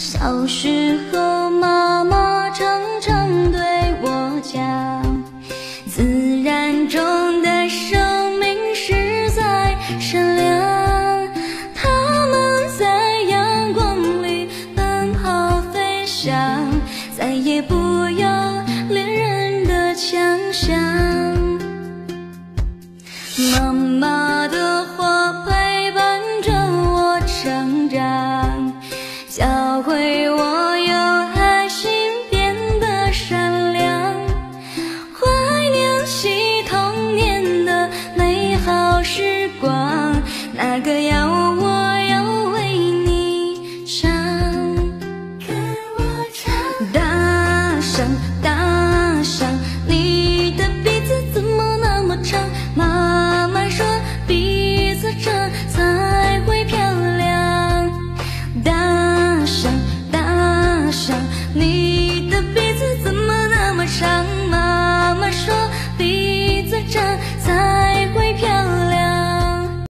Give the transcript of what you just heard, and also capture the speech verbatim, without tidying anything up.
小时候，妈妈常常对我讲，自然中的生命实在善良，它们在阳光里奔跑飞翔，再也不要恋人的强项。妈妈的话陪伴着我成长，教会我有爱心变得善良，怀念起童年的美好时光，那个要我要为你唱，跟我唱。大象大象，你的鼻子怎么那么长？妈妈说鼻子长才会漂亮。大象大象，你